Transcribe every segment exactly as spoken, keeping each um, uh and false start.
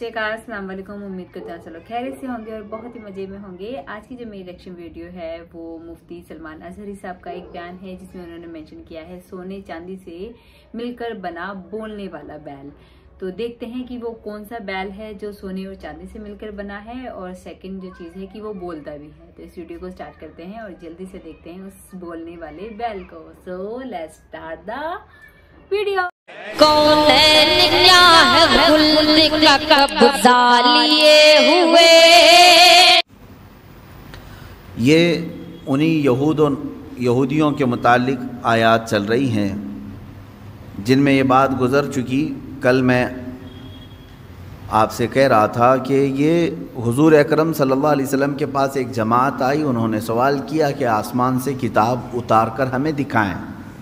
का अस्सलाम वालेकुम। उम्मीद करते हैं सब लोग खैरियत से होंगे और बहुत ही मजे में होंगे। आज की जो मेरी रिएक्शन वीडियो है वो मुफ्ती सलमान अजहरी साहब का एक बयान है जिसमें उन्होंने मेंशन किया है सोने चांदी से मिलकर बना बोलने वाला बैल। तो देखते हैं कि वो कौन सा बैल है जो सोने और चांदी से मिलकर बना है, और सेकंड जो चीज है कि वो बोलता भी है। तो इस वीडियो को स्टार्ट करते हैं और जल्दी से देखते हैं उस बोलने वाले बैल को। So let's start the video. कौन निकला है गुल का कब्जा लिए हुए। ये उन्हीं यहूद यहूदियों के मुतालिक आयात चल रही हैं जिनमें ये बात गुज़र चुकी। कल मैं आपसे कह रहा था कि ये हुजूर अकरम सल्लल्लाहु अलैहि वसल्लम के पास एक जमात आई, उन्होंने सवाल किया कि आसमान से किताब उतार कर हमें दिखाएं।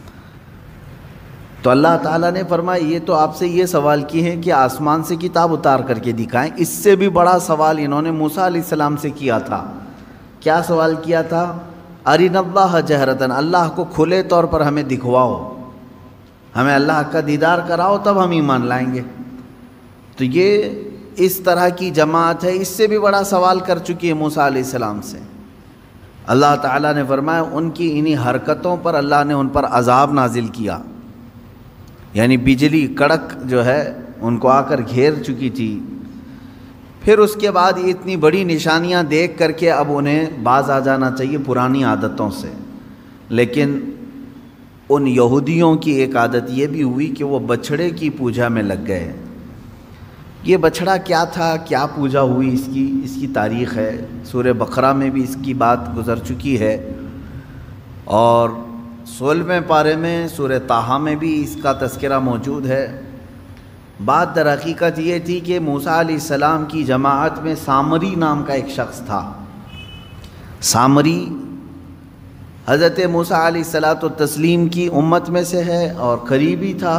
तो अल्लाह ताला ने फरमाया ये तो आपसे ये सवाल किए हैं कि आसमान से किताब उतार करके दिखाएं। इससे भी बड़ा सवाल इन्होंने मूसा अलैहिस्सलाम से किया था। क्या सवाल किया था? अरिनल्लाह जहरतन, अल्लाह को खुले तौर पर हमें दिखवाओ, हमें अल्लाह का दीदार कराओ, तब हम ईमान लाएंगे। तो ये इस तरह की जमात है, इससे भी बड़ा सवाल कर चुकी है मूसा अलैहिस्सलाम से। अल्लाह ताला ने फरमाया उनकी इन्हीं हरकतों पर अल्लाह ने उन पर अजाब नाजिल किया, यानी बिजली कड़क जो है उनको आकर घेर चुकी थी। फिर उसके बाद ये इतनी बड़ी निशानियां देख करके अब उन्हें बाज आ जाना चाहिए पुरानी आदतों से। लेकिन उन यहूदियों की एक आदत ये भी हुई कि वो बछड़े की पूजा में लग गए। ये बछड़ा क्या था, क्या पूजा हुई, इसकी इसकी तारीख़ है। सूरह बकरा में भी इसकी बात गुज़र चुकी है और सोलहवें पारे में सूरह ताहा में भी इसका तज़किरा मौजूद है। बात दर हकीकत ये थी कि मूसा अलैहिस्सलाम की जमाअत में सामरी नाम का एक शख्स था। सामरी हज़रत मूसा अलैहिस्सलातु तस्लीम की उम्मत में से है और करीबी था।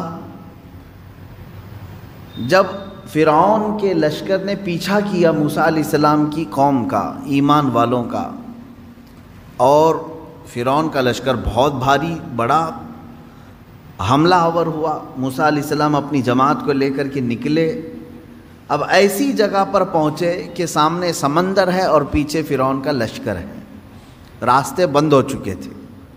जब फ़िरौन के लश्कर ने पीछा किया मूसा अलैहिस्सलाम की कौम का, ईमान वालों का, और फ़िरौन का लश्कर बहुत भारी बड़ा हमला आवर हुआ, मूसा अलैहिस्सलाम अपनी जमात को लेकर के निकले। अब ऐसी जगह पर पहुँचे कि सामने समंदर है और पीछे फ़िरौन का लश्कर है, रास्ते बंद हो चुके थे।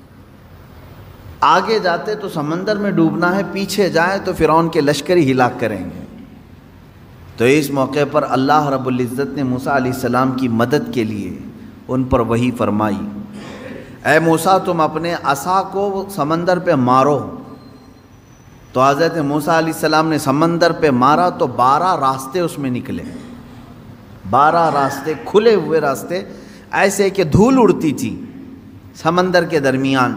आगे जाते तो समंदर में डूबना है, पीछे जाए तो फ़िरौन के लश्कर ही हिलाक करेंगे। तो इस मौके पर अल्लाह रब्बुल इज़्ज़त ने मूसा अलैहिस्सलाम की मदद के लिए उन पर वही फरमाई, ऐ मूसा तुम अपने असा को समंदर पे मारो। तो हज़रत मूसा अलैहिस्सलाम ने समंदर पे मारा तो बारह रास्ते उसमें निकले, बारह रास्ते खुले हुए रास्ते, ऐसे कि धूल उड़ती थी समंदर के दरमियान।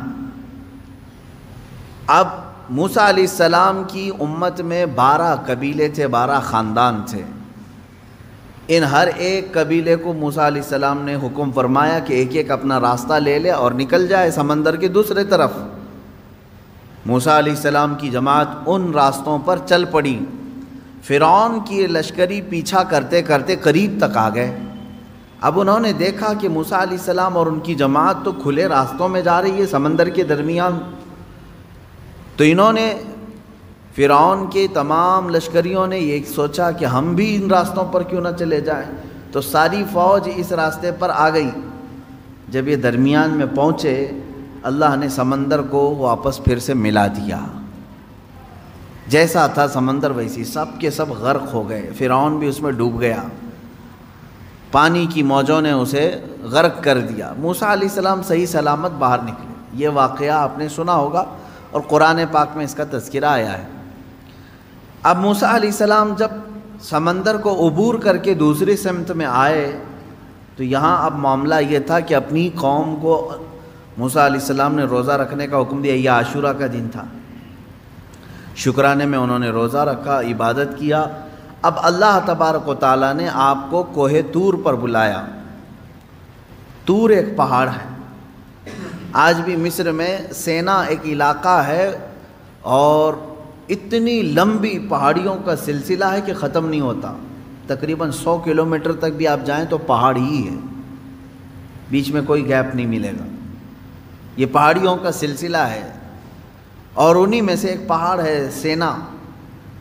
अब मूसा अलैहिस्सलाम की उम्मत में बारह कबीले थे, बारह ख़ानदान थे। इन हर एक कबीले को मूसा अलैहिस्सलाम ने हुक्म फरमाया कि एक एक अपना रास्ता ले ले और निकल जाए समंदर की दूसरे तरफ। मूसा अलैहिस्सलाम की जमात उन रास्तों पर चल पड़ी। फ़िरौन की लश्करी पीछा करते करते करीब तक आ गए। अब उन्होंने देखा कि मूसा अलैहिस्सलाम और उनकी जमात तो खुले रास्तों में जा रही है समंदर के दरमियान। तो इन्होंने फ़िरौन के तमाम लश्करियों ने ये सोचा कि हम भी इन रास्तों पर क्यों ना चले जाएं। तो सारी फ़ौज इस रास्ते पर आ गई। जब ये दरमियान में पहुँचे अल्लाह ने समंदर को वापस फिर से मिला दिया। जैसा था समंदर वैसी सब के सब गर्क हो गए, फ़िरौन भी उसमें डूब गया, पानी की मौजों ने उसे गर्क कर दिया। मूसा अलैहिस्सलाम सही सलामत बाहर निकले। ये वाक़या आपने सुना होगा और कुरान पाक में इसका तज़किरा आया है। अब मूसा अलैहिस्सलाम जब समंदर को उबूर करके दूसरी सिमत में आए तो यहाँ अब मामला ये था कि अपनी कौम को मूसा अलैहिस्सलाम ने रोज़ा रखने का हुक्म दिया। यह आशूरा का दिन था, शुक्राने में उन्होंने रोज़ा रखा, इबादत किया। अब अल्लाह तबारक व तआला ने आपको कोहे तूर पर बुलाया। तूर एक पहाड़ है, आज भी मिस्र में सेना एक इलाका है और इतनी लंबी पहाड़ियों का सिलसिला है कि ख़त्म नहीं होता। तकरीबन सौ किलोमीटर तक भी आप जाएं तो पहाड़ ही है, बीच में कोई गैप नहीं मिलेगा। ये पहाड़ियों का सिलसिला है और उन्हीं में से एक पहाड़ है सेना।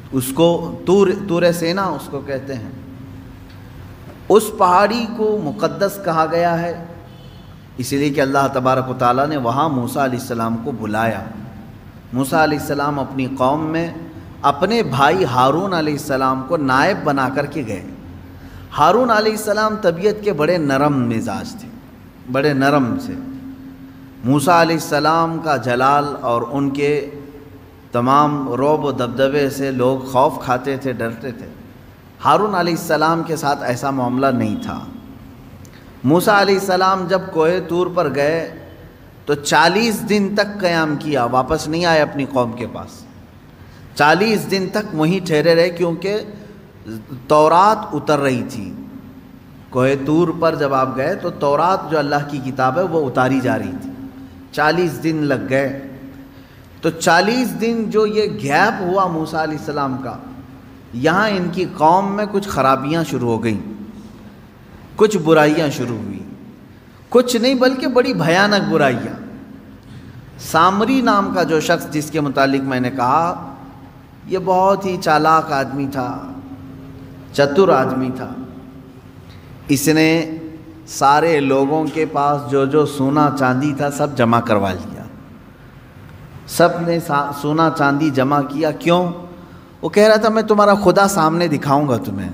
اس کو طور طور سینا اس کو کہتے ہیں، اس پہاڑی کو مقدس کہا گیا ہے اس لیے کہ اللہ تبارک و تعالیٰ نے وہاں موسیٰ علیہ السلام کو بلایا۔ موسیٰ علیہ السلام اپنی قوم میں اپنے بھائی ہارون علیہ السلام کو نائب بنا کر کے گئے۔ ہارون علیہ السلام طبیعت کے بڑے نرم مزاج تھے، بڑے نرم سے۔ موسیٰ علیہ السلام کا جلال اور ان کے تمام رعب و دبدبے سے لوگ خوف کھاتے تھے، ڈرتے تھے۔ ہارون علیہ السلام کے ساتھ ایسا معاملہ نہیں تھا۔ موسیٰ علیہ السلام جب کوہ طور پر گئے تو چالیس دن تک قیام کیا، واپس نہیں آئے اپنی قوم کے پاس۔ چالیس دن تک وہیں ٹھہرے رہے کیونکہ تورات اتر رہی تھی۔ کوہ طور پر جب آپ گئے تو تورات جو اللہ کی کتاب ہے وہ اتاری جا رہی تھی۔ چالیس دن لگ گئے، تو چالیس دن جو یہ گیپ ہوا موسیٰ علیہ السلام کا، یہاں ان کی قوم میں کچھ خرابیاں شروع ہو گئیں، کچھ برائیاں شروع ہوئی، کچھ نہیں بلکہ بڑی بھیانک برائیاں۔ سامری نام کا جو شخص جس کے متعلق میں نے کہا، یہ بہت ہی چالاک آدمی تھا، چتر آدمی تھا۔ اس نے سارے لوگوں کے پاس جو جو سونا چاندی تھا سب جمع کروا لیا، سب نے سونا چاندی جمع کیا۔ کیوں؟ وہ کہہ رہا تھا میں تمہارا خدا سامنے دکھاؤں گا تمہیں۔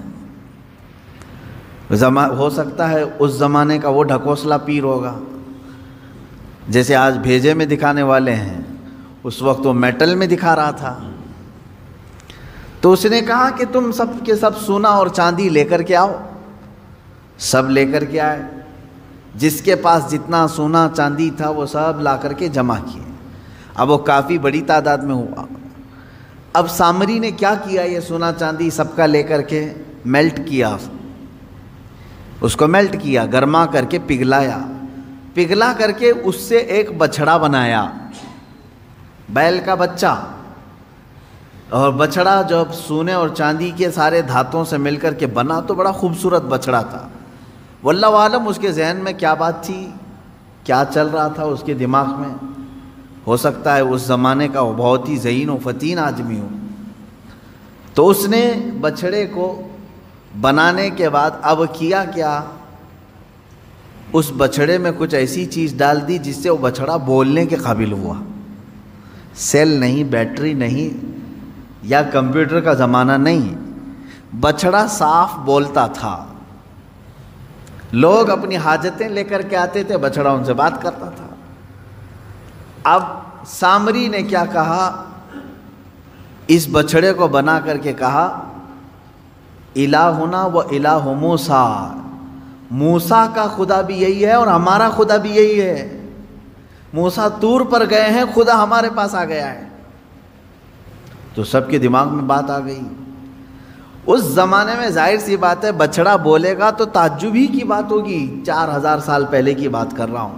ہو سکتا ہے اس زمانے کا وہ ڈھکوسلا پیر ہوگا، جیسے آج بھیجے میں دکھانے والے ہیں، اس وقت وہ میٹل میں دکھا رہا تھا۔ تو اس نے کہا کہ تم سب کے سب سونا اور چاندی لے کر کے آؤ۔ سب لے کر کے آئے، جس کے پاس جتنا سونا چاندی تھا وہ سب لا کر کے جمع کیے۔ اب وہ کافی بڑی تعداد میں ہوا۔ اب سامری نے کیا کیا، یہ سونا چاندی سب کا لے کر کے میلٹ کیا، اس کو میلٹ کیا، گرما کر کے پگھلایا، پگھلا کر کے اس سے ایک بچھڑا بنایا، بیل کا بچہ۔ اور بچھڑا جب سونے اور چاندی کے سارے دھاتوں سے مل کر کے بنا تو بڑا خوبصورت بچھڑا تھا۔ واللہ عالم اس کے ذہن میں کیا بات تھی، کیا چل رہا تھا اس کے دماغ میں۔ ہو سکتا ہے اس زمانے کا وہ بہت ہی ذہین و فتین آدمی ہو۔ تو اس نے بچھڑے کو بنانے کے بعد اب کیا کیا، اس بچھڑے میں کچھ ایسی چیز ڈال دی جس سے وہ بچھڑا بولنے کے قابل ہوا۔ سیل نہیں، بیٹری نہیں، یا کمپیوٹر کا زمانہ نہیں، بچھڑا صاف بولتا تھا۔ لوگ اپنی حاجتیں لے کر کے آتے تھے، بچھڑا ان سے بات کرتا تھا۔ اب سامری نے کیا کہا، اس بچھڑے کو بنا کر کے کہا الہنا و الہ موسیٰ، موسیٰ کا خدا بھی یہی ہے اور ہمارا خدا بھی یہی ہے۔ موسیٰ طور پر گئے ہیں، خدا ہمارے پاس آ گیا ہے۔ تو سب کے دماغ میں بات آ گئی۔ اس زمانے میں ظاہر سی بات ہے بچھڑا بولے گا تو تعجب ہی کی بات ہوگی، چار ہزار سال پہلے کی بات کر رہا ہوں۔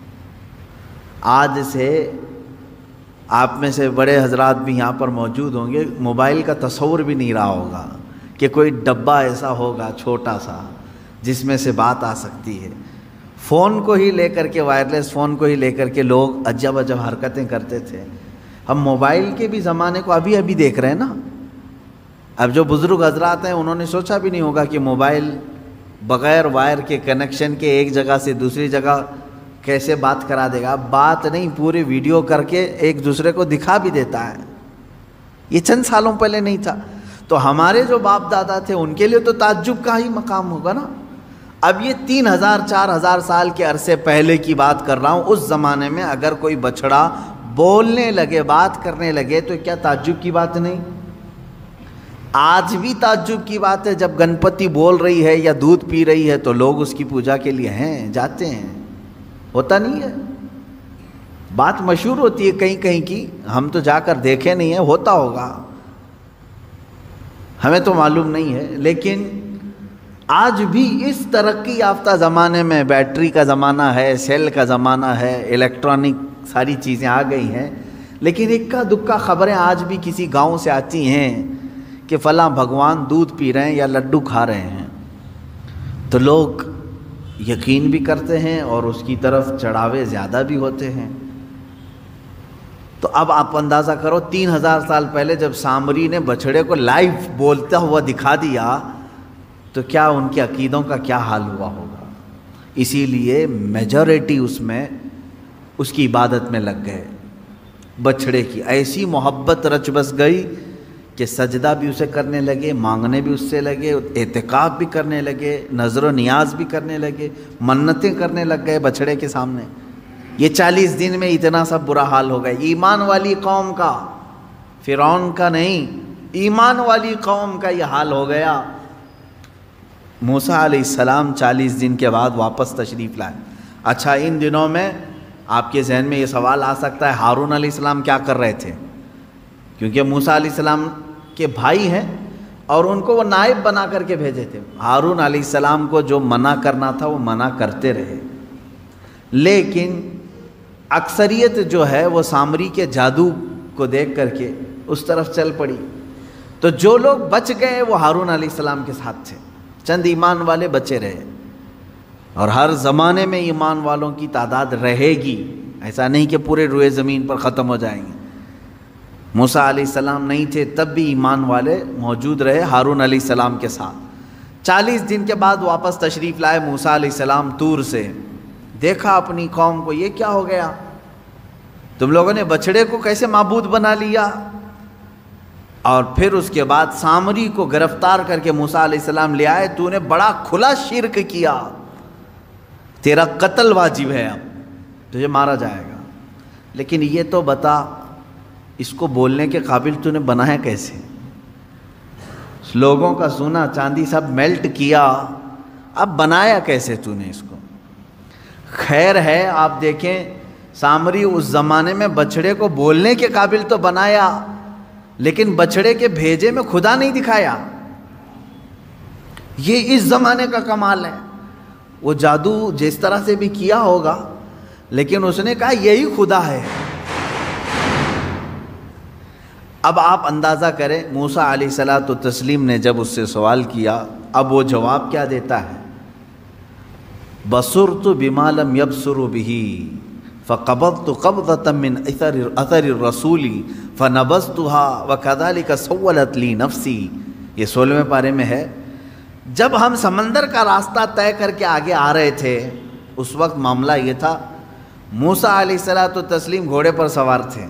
آج سے آپ میں سے بڑے حضرات بھی یہاں پر موجود ہوں گے، موبائل کا تصور بھی نہیں رہا ہوگا کہ کوئی ڈبہ ایسا ہوگا چھوٹا سا جس میں سے بات آ سکتی ہے۔ فون کو ہی لے کر کے، وائرلیس فون کو ہی لے کر کے لوگ عجب عجب حرکتیں کرتے تھے۔ ہم موبائل کے بھی زمانے کو ابھی ابھی دیکھ رہے ہیں نا۔ اب جو بزرگ حضرات ہیں انہوں نے سوچا بھی نہیں ہوگا کہ موبائل بغیر وائر کے کنیکشن کے ایک جگہ سے دوسری جگہ کیسے بات کرا دے گا۔ بات نہیں، پورے ویڈیو کر کے ایک دوسرے کو دکھا بھی دیتا ہے۔ یہ چند سالوں پہلے نہیں تھا۔ تو ہمارے جو باپ دادا تھے ان کے لیے تو تعجب کا ہی مقام ہوگا نا۔ اب یہ تین ہزار چار ہزار سال کے عرصے پہلے کی بات کر رہا ہوں۔ اس زمانے میں اگر کوئی بچھڑا بولنے لگے، بات کرنے لگے تو کیا تعجب کی بات نہیں؟ آج بھی تعجب کی بات ہے جب گنپتی بول رہی ہے یا دودھ پی رہی ہے تو لوگ اس کی پوجا کے لیے ہیں، جاتے ہیں۔ ہوتا نہیں ہے؟ بات مشہور ہوتی ہے کہیں کہیں کی، ہم تو جا کر دیکھے نہیں ہیں، ہوتا ہوگا، ہمیں تو معلوم نہیں ہے۔ لیکن آج بھی اس ترقی یافتہ زمانے میں بیٹری کا زمانہ ہے، سیل کا زمانہ ہے، الیکٹرانک ساری چیزیں آ گئی ہیں، لیکن اکا دکا خبریں آج بھی کسی گاؤں سے آتی ہیں کہ فلاں بھگوان دودھ پی رہے ہیں یا لڈو کھا رہے ہیں، تو لوگ یقین بھی کرتے ہیں اور اس کی طرف چڑھاوے زیادہ بھی ہوتے ہیں۔ تو اب آپ اندازہ کرو تین ہزار سال پہلے جب سامری نے بچھڑے کو لائیو بولتا ہوا دکھا دیا تو کیا ان کے عقیدوں کا کیا حال ہوا ہوگا. اسی لیے میجورٹی اس میں اس کی عبادت میں لگ گئے. بچھڑے کی ایسی محبت رچ بس گئی کہ سجدہ بھی اسے کرنے لگے, مانگنے بھی اس سے لگے, اعتکاف بھی کرنے لگے, نظر و نیاز بھی کرنے لگے, منتیں کرنے لگ گئے بچھڑے کے سامنے. یہ چالیس دن میں اتنا سب برا حال ہو گیا. ایمان والی قوم کا, فرعون کا نہیں, ایمان والی قوم کا یہ حال ہو گیا. موسیٰ علیہ السلام چالیس دن کے بعد واپس تشریف لائے. اچھا, ان دنوں میں آپ کے ذہن میں یہ سوال آ سکتا ہے ہارون علیہ السلام کیا کر رہے تھے, کیونکہ موسیٰ علیہ السلام کے بھائی ہیں اور ان کو وہ نائب بنا کر کے بھیجے تھے. ہارون علیہ السلام کو جو منع کرنا تھا وہ منع کرتے رہے, لیکن اکثریت جو ہے وہ سامری کے جادو کو دیکھ کر کے اس طرف چل پڑی. تو جو لوگ بچ گئے وہ ہارون علیہ السلام کے ساتھ تھے, چند ایمان والے بچے رہے. اور ہر زمانے میں ایمان والوں کی تعداد رہے گی, ایسا نہیں کہ پورے روئے زمین پر ختم ہو جائیں گے. موسیٰ علیہ السلام نہیں تھے تب بھی ایمان والے موجود رہے ہارون علیہ السلام کے ساتھ. چالیس دن کے بعد واپس تشریف لائے موسیٰ علیہ السلام طور سے. دیکھا اپنی قوم کو, یہ کیا ہو گیا, تم لوگوں نے بچڑے کو کیسے معبود بنا لیا. اور پھر اس کے بعد سامری کو گرفتار کر کے موسیٰ علیہ السلام لے آئے. تو نے بڑا کھلا شرک کیا, تیرا قتل واجب ہے, اب تجھے مارا جائے گا. لیکن یہ تو بتا اس کو بولنے کے قابل تو نے بنایا کیسے. لوگوں کا سونا چاندی سب میلٹ کیا, اب بنایا کیسے تو نے اس کو. خیر ہے, آپ دیکھیں سامری اس زمانے میں بچڑے کو بولنے کے قابل تو بنایا, لیکن بچڑے کے بھیجے میں خدا نہیں دکھایا. یہ اس زمانے کا کمال ہے. وہ جادو جس طرح سے بھی کیا ہوگا, لیکن اس نے کہا یہی خدا ہے. اب آپ اندازہ کریں موسیٰ علیہ الصلاۃ والتسلیم نے جب اس سے سوال کیا, اب وہ جواب کیا دیتا ہے, بصرت بما لم يبصروا به فقبضت قبضة من اثر اثر الرسول فنبذتها وكذلك سولت لي نفسي. یہ سولہویں پارے میں ہے. جب ہم سمندر کا راستہ طے کر کے آگے آ رہے تھے, اس وقت معاملہ یہ تھا موسیٰ علیہ الصلاۃ والتسلیم گھوڑے پر سوار تھے.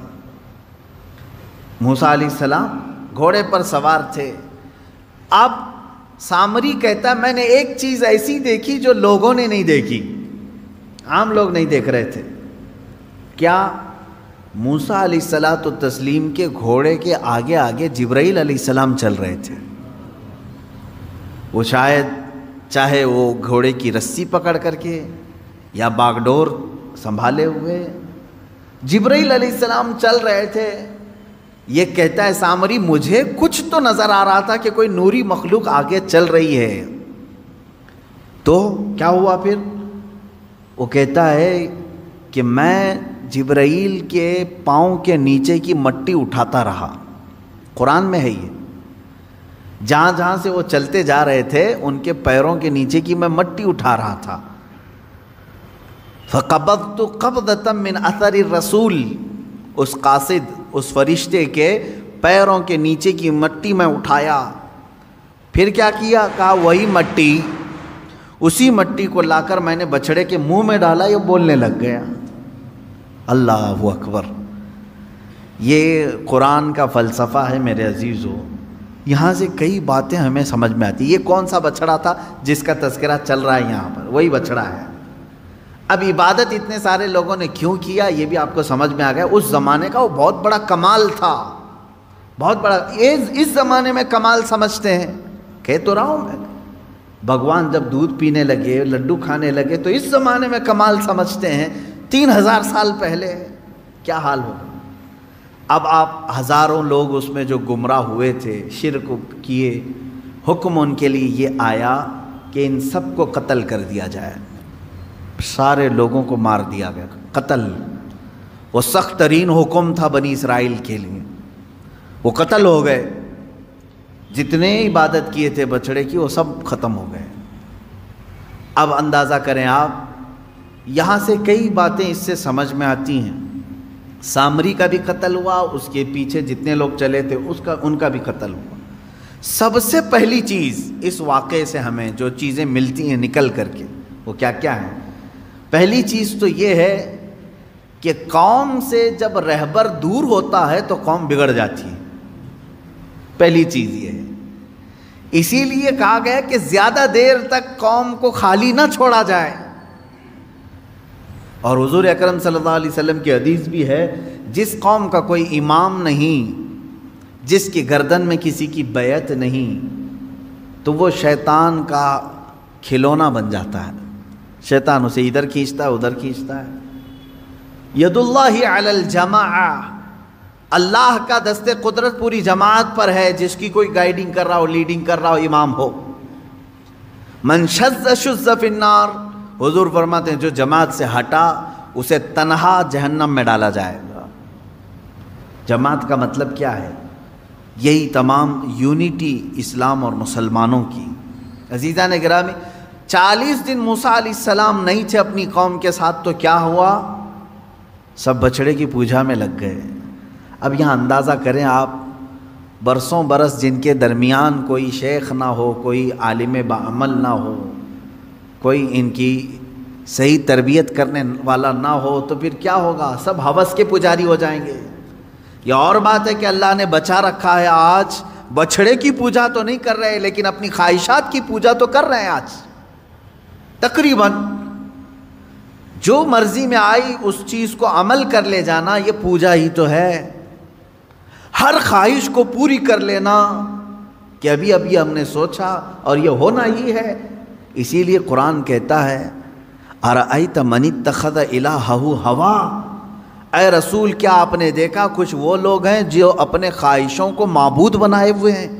موسیٰ علیہ السلام گھوڑے پر سوار تھے. اب سامری کہتا ہے میں نے ایک چیز ایسی دیکھی جو لوگوں نے نہیں دیکھی, عام لوگ نہیں دیکھ رہے تھے. کیا؟ موسیٰ علیہ الصلاۃ والتسلیم کے گھوڑے کے آگے آگے جبرائیل علیہ السلام چل رہے تھے. وہ شاید چاہے وہ گھوڑے کی رسی پکڑ کر کے یا باگڈور سنبھالے ہوئے جبرائیل علیہ السلام چل رہے تھے. یہ کہتا ہے سامری مجھے کچھ تو نظر آ رہا تھا کہ کوئی نوری مخلوق آگے چل رہی ہے. تو کیا ہوا پھر؟ وہ کہتا ہے کہ میں جبرائیل کے پاؤں کے نیچے کی مٹی اٹھاتا رہا. قرآن میں ہے یہ, جہاں جہاں سے وہ چلتے جا رہے تھے ان کے پیروں کے نیچے کی میں مٹی اٹھا رہا تھا. فقبضت قبضة من اثر الرسول, اس قاصد اس فرشتے کے پیروں کے نیچے کی مٹی میں اٹھایا. پھر کیا کیا؟ کہا وہی مٹی, اسی مٹی کو لا کر میں نے بچڑے کے منہ میں ڈالا, یہ بولنے لگ گیا. اللہ اکبر. یہ قرآن کا فلسفہ ہے میرے عزیزو. یہاں سے کئی باتیں ہمیں سمجھ میں آتی. یہ کون سا بچڑا تھا جس کا تذکرہ چل رہا ہے یہاں پر؟ وہی بچڑا ہے. اب عبادت اتنے سارے لوگوں نے کیوں کیا یہ بھی آپ کو سمجھ میں آ گیا. اس زمانے کا وہ بہت بڑا کمال تھا, بہت بڑا. اس زمانے میں کمال سمجھتے ہیں. کہہ تو رہا ہوں میں, بھگوان جب دودھ پینے لگے, لڈو کھانے لگے, تو اس زمانے میں کمال سمجھتے ہیں. تین ہزار سال پہلے کیا حال ہوگا. اب آپ ہزاروں لوگ اس میں جو گمراہ ہوئے تھے, شرک کیے, حکم ان کے لیے یہ آیا کہ ان سب کو قتل کر دیا جائے. سارے لوگوں کو مار دیا گیا, قتل. وہ سخت ترین حکم تھا بنی اسرائیل کے لیے, وہ قتل ہو گئے. جتنے عبادت کیے تھے بچڑے کی وہ سب ختم ہو گئے. اب اندازہ کریں آپ, یہاں سے کئی باتیں اس سے سمجھ میں آتی ہیں. سامری کا بھی قتل ہوا، اس کے پیچھے جتنے لوگ چلے تھے اس کا ان کا بھی قتل ہوا۔ سب سے پہلی چیز اس واقعے سے ہمیں جو چیزیں ملتی ہیں نکل کر کے وہ کیا کیا ہیں؟ پہلی چیز تو یہ ہے کہ قوم سے جب رہبر دور ہوتا ہے تو قوم بگڑ جاتی ہے، پہلی چیز یہ ہے۔ اسی لیے کہا گیا کہ زیادہ دیر تک قوم کو خالی نہ چھوڑا جائے، اور حضور اکرم صلی اللہ علیہ وسلم کی حدیث بھی ہے، جس قوم کا کوئی امام نہیں، جس کی گردن میں کسی کی بیعت نہیں، تو وہ شیطان کا کھلونا بن جاتا ہے، شیطان اسے ادھر کھینچتا ہے ادھر کھینچتا ہے۔ ید اللہ علی الجماعہ، اللہ کا دست قدرت پوری جماعت پر ہے، جس کی کوئی گائیڈنگ کر رہا ہو، لیڈنگ کر رہا ہو، امام ہو۔ من شذ شذ فی النار، حضور فرماتے ہیں جو جماعت سے ہٹا اسے تنہا جہنم میں ڈالا جائے گا۔ جماعت کا مطلب کیا ہے؟ یہی تمام یونٹی اسلام اور مسلمانوں کی۔ عزیزان گرامی، چالیس دن موسیٰ علیہ السلام نہیں تھے اپنی قوم کے ساتھ تو کیا ہوا؟ سب بچڑے کی پوجا میں لگ گئے۔ اب یہاں اندازہ کریں آپ، برسوں برس جن کے درمیان کوئی شیخ نہ ہو، کوئی عالم بعمل نہ ہو، کوئی ان کی صحیح تربیت کرنے والا نہ ہو، تو پھر کیا ہوگا؟ سب ہوس کے پجاری ہو جائیں گے۔ یہ اور بات ہے کہ اللہ نے بچا رکھا ہے، آج بچڑے کی پوجا تو نہیں کر رہے لیکن اپنی خواہشات کی پوجا تو کر رہے ہیں آج تقریباً۔ جو مرضی میں آئی اس چیز کو عمل کر لے جانا، یہ پوجا ہی تو ہے۔ ہر خواہش کو پوری کر لینا کہ ابھی ابھی ہم نے سوچا اور یہ ہونا ہی ہے۔ اسی لیے قرآن کہتا ہے اَرَأَيْتَ مَنِ اتَّخَذَ إِلَٰهَهُ هَوَىٰ، اے رسول کیا آپ نے دیکھا کچھ وہ لوگ ہیں جو اپنے خواہشوں کو معبود بنائے ہوئے ہیں،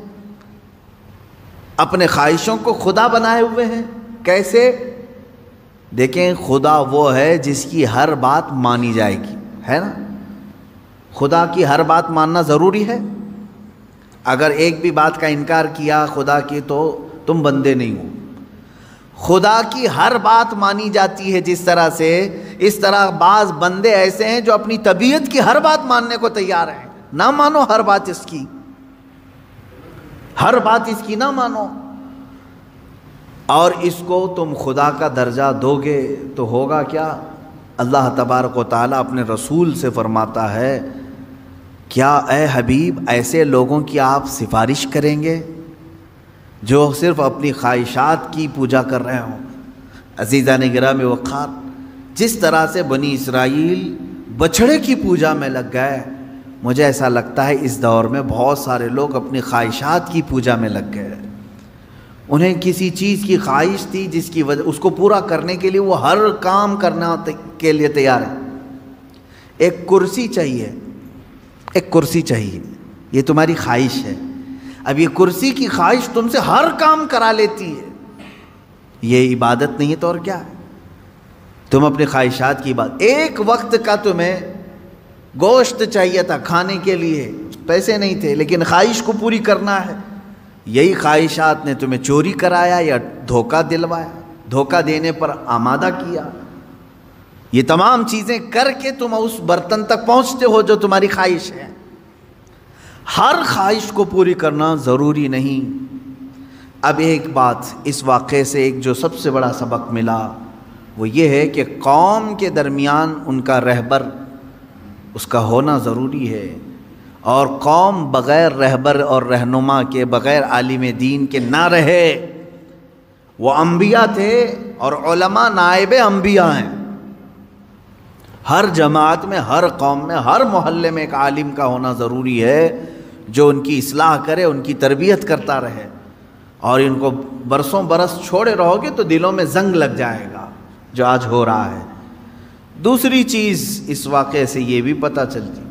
اپنے خواہشوں کو خدا بنائے ہوئے ہیں۔ کیسے؟ دیکھیں، خدا وہ ہے جس کی ہر بات مانی جائے گی، ہے نا؟ خدا کی ہر بات ماننا ضروری ہے۔ اگر ایک بھی بات کا انکار کیا خدا کی تو تم بندے نہیں ہو۔ خدا کی ہر بات مانی جاتی ہے جس طرح سے، اس طرح بعض بندے ایسے ہیں جو اپنی طبیعت کی ہر بات ماننے کو تیار ہیں۔ نہ مانو ہر بات اس کی، ہر بات اس کی نہ مانو، اور اس کو تم خدا کا درجہ دو گے تو ہوگا کیا؟ اللہ تبارک و تعالیٰ اپنے رسول سے فرماتا ہے، کیا اے حبیب ایسے لوگوں کی آپ سفارش کریں گے جو صرف اپنی خواہشات کی پوجا کر رہے ہوں؟ عزیزان گرامی وقار، جس طرح سے بنی اسرائیل بچڑے کی پوجا میں لگ گئے، مجھے ایسا لگتا ہے اس دور میں بہت سارے لوگ اپنی خواہشات کی پوجا میں لگ گئے۔ انہیں کسی چیز کی خواہش تھی جس کی وجہ اس کو پورا کرنے کے لیے وہ ہر کام کرنا کے لیے تیار ہے۔ ایک کرسی چاہیے، ایک کرسی چاہیے، یہ تمہاری خواہش ہے۔ اب یہ کرسی کی خواہش تم سے ہر کام کرا لیتی ہے، یہ عبادت نہیں ہے تو اور کیا ہے؟ تم اپنی خواہشات کی بات، ایک وقت کا تمہیں گوشت چاہیے تھا کھانے کے لیے، پیسے نہیں تھے لیکن خواہش کو پوری کرنا ہے، یہی خواہشات نے تمہیں چوری کرایا یا دھوکہ دلوایا، دھوکہ دینے پر آمادہ کیا۔ یہ تمام چیزیں کر کے تم اس برتن تک پہنچتے ہو جو تمہاری خواہش ہے۔ ہر خواہش کو پوری کرنا ضروری نہیں۔ اب ایک بات اس واقعے سے ایک جو سب سے بڑا سبق ملا وہ یہ ہے کہ قوم کے درمیان ان کا رہبر، اس کا ہونا ضروری ہے، اور قوم بغیر رہبر اور رہنما کے، بغیر عالم دین کے نہ رہے۔ وہ انبیاء تھے اور علماء نائب انبیاء ہیں۔ ہر جماعت میں، ہر قوم میں، ہر محلے میں ایک عالم کا ہونا ضروری ہے جو ان کی اصلاح کرے، ان کی تربیت کرتا رہے، اور ان کو برسوں برس چھوڑے رہو گے تو دلوں میں زنگ لگ جائے گا جو آج ہو رہا ہے۔ دوسری چیز اس واقعے سے یہ بھی پتہ چلتی،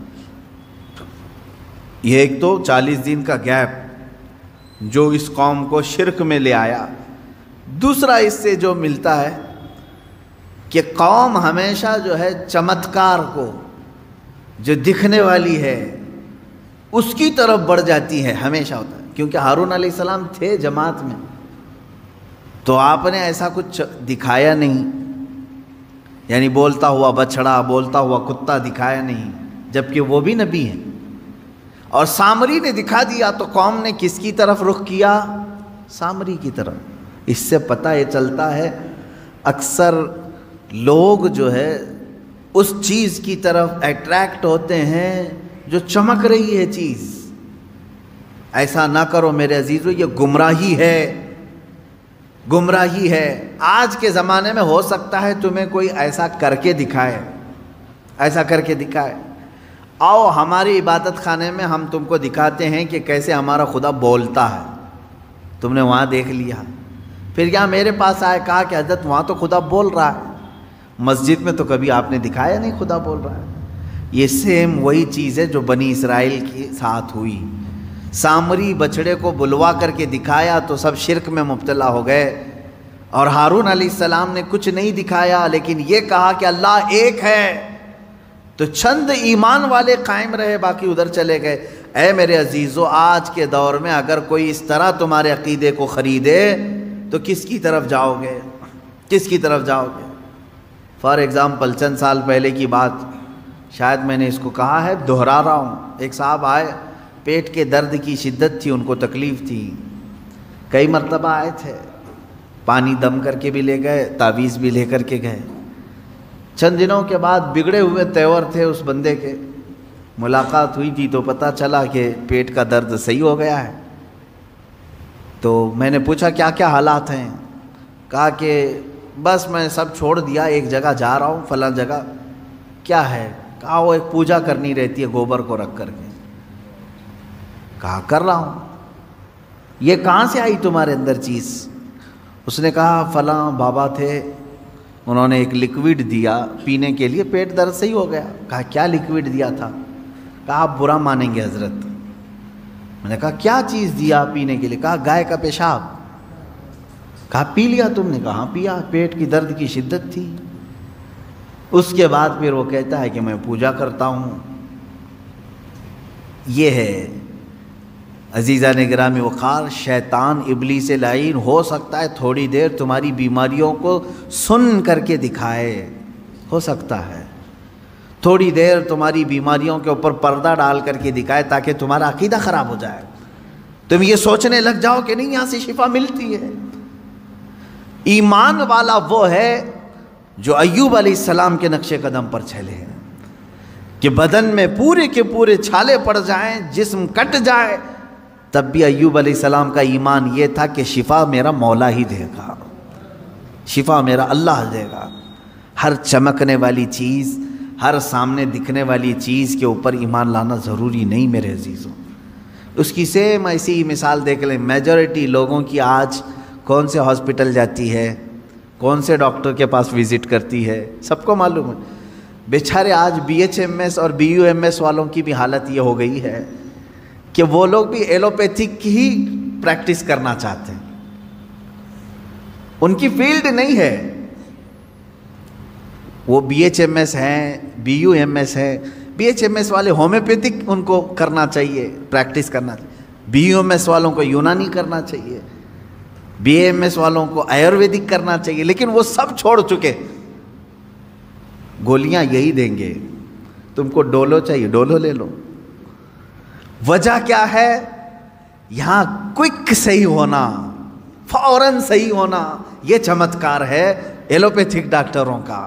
یہ ایک تو چالیس دن کا گیپ جو اس قوم کو شرک میں لے آیا، دوسرا اس سے جو ملتا ہے کہ قوم ہمیشہ جو ہے چمتکار کو، جو دکھنے والی ہے اس کی طرف بڑھ جاتی ہے، ہمیشہ ہوتا ہے۔ کیونکہ ہارون علیہ السلام تھے جماعت میں تو آپ نے ایسا کچھ دکھایا نہیں، یعنی بولتا ہوا بچڑا، بولتا ہوا کتا دکھایا نہیں، جبکہ وہ بھی نبی ہیں. اور سامری نے دکھا دیا تو قوم نے کس کی طرف رخ کیا؟ سامری کی طرف. اس سے پتہ یہ چلتا ہے اکثر لوگ جو ہے اس چیز کی طرف اٹریکٹ ہوتے ہیں جو چمک رہی ہے چیز. ایسا نہ کرو میرے عزیزو، یہ گمراہی ہے، گمراہی ہے. آج کے زمانے میں ہو سکتا ہے تمہیں کوئی ایسا کر کے دکھائے، ایسا کر کے دکھائے. آؤ ہماری عبادت خانے میں ہم تم کو دکھاتے ہیں کہ کیسے ہمارا خدا بولتا ہے. تم نے وہاں دیکھ لیا، پھر یہاں میرے پاس آئے، کہا کہ حضرت وہاں تو خدا بول رہا ہے، مسجد میں تو کبھی آپ نے دکھایا نہیں خدا بول رہا ہے. یہ سیم وہی چیز ہے جو بنی اسرائیل کے ساتھ ہوئی. سامری بچڑے کو بلوا کر کے دکھایا تو سب شرک میں مبتلا ہو گئے. اور ہارون علیہ السلام نے کچھ نہیں دکھایا لیکن یہ کہا کہ اللہ ایک ہے، تو چند ایمان والے قائم رہے، باقی ادھر چلے گئے. اے میرے عزیزو، آج کے دور میں اگر کوئی اس طرح تمہارے عقیدے کو خریدے تو کس کی طرف جاؤ گے؟ کس کی طرف جاؤ گے؟ فار ایگزامپل چند سال پہلے کی بات، شاید میں نے اس کو کہا ہے، دہرا رہا ہوں. ایک صاحب آئے، پیٹ کے درد کی شدت تھی، ان کو تکلیف تھی. کئی مرتبہ آئے تھے، پانی دم کر کے بھی لے گئے، تعویذ بھی لے کر کے گئے. چند دنوں کے بعد بگڑے ہوئے تیور تھے اس بندے کے، ملاقات ہوئی تھی تو پتہ چلا کہ پیٹ کا درد صحیح ہو گیا ہے. تو میں نے پوچھا کیا کیا حالات ہیں؟ کہا کہ بس میں سب چھوڑ دیا، ایک جگہ جا رہا ہوں، فلاں جگہ. کیا ہے؟ کہا وہ ایک پوجا کرنی رہتی ہے گوبر کو رکھ کر کے. کہا کر رہا ہوں. یہ کہاں سے آئی تمہارے اندر چیز؟ اس نے کہا فلاں بابا تھے، انہوں نے ایک لیکوڈ دیا پینے کے لیے، پیٹ درد صحیح ہو گیا. کہا کیا لیکوڈ دیا تھا؟ کہا آپ برا مانیں گے حضرت. میں نے کہا کیا چیز دیا پینے کے لیے؟ کہا گائے کا پیشاب. کہا پی لیا تم نے؟ کہا پیا، پیٹ کی درد کی شدت تھی. اس کے بعد پھر وہ کہتا ہے کہ میں پوجا کرتا ہوں. یہ ہے عزیزان گرامی وقار، شیطان ابلیس لعین ہو سکتا ہے تھوڑی دیر تمہاری بیماریوں کو سن کر کے دکھائے، ہو سکتا ہے تھوڑی دیر تمہاری بیماریوں کے اوپر پردہ ڈال کر کے دکھائے تاکہ تمہارا عقیدہ خراب ہو جائے، تم یہ سوچنے لگ جاؤ کہ نہیں یہاں سے شفا ملتی ہے. ایمان والا وہ ہے جو ایوب علیہ السلام کے نقش قدم پر چلے ہیں کہ بدن میں پورے کے پورے چھالے پڑ جائیں، جسم کٹ جائے، تب بھی ایوب علیہ السلام کا ایمان یہ تھا کہ شفا میرا مولا ہی دے گا، شفا میرا اللہ دے گا. ہر چمکنے والی چیز، ہر سامنے دکھنے والی چیز کے اوپر ایمان لانا ضروری نہیں میرے عزیزوں. اس کی سیم ایسی مثال دیکھ لیں، میجورٹی لوگوں کی آج کون سے ہاسپٹل جاتی ہے، کون سے ڈاکٹر کے پاس وزٹ کرتی ہے، سب کو معلوم ہے. بیچارے آج بی ایچ ایم ایس اور بی یو ایم ایس والوں کی بھی حالت یہ ہو گئی ہے کہ وہ لوگ بھی ایلوپیتھک ہی پریکٹس کرنا چاہتے ہیں، ان کی فیلڈ نہیں ہے. وہ بی ایچ ایم ایس ہیں، بی یو ایم ایس ہیں. بی ایچ ایم ایس والے ہومیوپیتھک ان کو کرنا چاہیے، پریکٹس کرنا چاہیے. بی یو ایم ایس والوں کو یونانی کرنا چاہیے، بی اے ایم ایس والوں کو آیورویدک کرنا چاہیے. لیکن وہ سب چھوڑ چکے، گولیاں یہی دیں گے. تم کو ڈولو چاہیے، ڈولو لے لو. وجہ کیا ہے؟ یہاں کوئک صحیح ہونا، فوراً صحیح ہونا، یہ چمتکار ہے ایلوپیتھک ڈاکٹروں کا.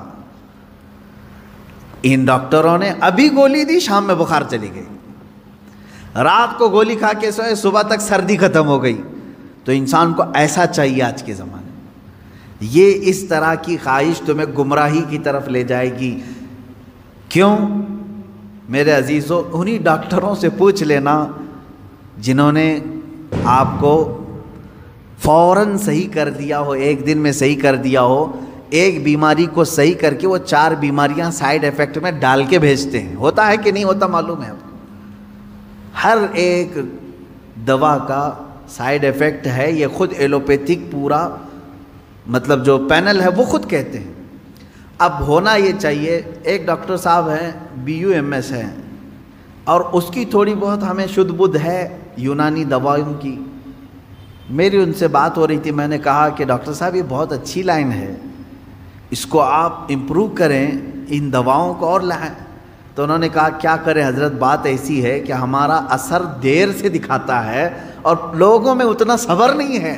ان ڈاکٹروں نے ابھی گولی دی، شام میں بخار چلی گئی، رات کو گولی کھا کے سوئے، صبح تک سردی ختم ہو گئی. تو انسان کو ایسا چاہیے آج کے زمانے میں. یہ اس طرح کی خواہش تمہیں گمراہی کی طرف لے جائے گی. کیوں میرے عزیزو؟ انہی ڈاکٹروں سے پوچھ لینا جنہوں نے آپ کو فوراً صحیح کر دیا ہو، ایک دن میں صحیح کر دیا ہو. ایک بیماری کو صحیح کر کے وہ چار بیماریاں سائیڈ ایفیکٹ میں ڈال کے بھیجتے ہیں. ہوتا ہے کہ نہیں ہوتا معلوم ہے آپ کو؟ ہر ایک دوا کا سائیڈ ایفیکٹ ہے، یہ خود ایلوپیتھک پورا مطلب جو پینل ہے وہ خود کہتے ہیں. اب ہونا یہ چاہیے، ایک ڈاکٹر صاحب ہیں، بی یو ایم ایس ہیں، اور اس کی تھوڑی بہت ہمیں شدھ بدھ ہے یونانی دوائیوں کی. میری ان سے بات ہو رہی تھی، میں نے کہا کہ ڈاکٹر صاحب یہ بہت اچھی لائن ہے، اس کو آپ امپروو کریں، ان دواؤں کو اور لائیں. تو انہوں نے کہا کیا کریں حضرت، بات ایسی ہے کہ ہمارا اثر دیر سے دکھاتا ہے اور لوگوں میں اتنا صبر نہیں ہے،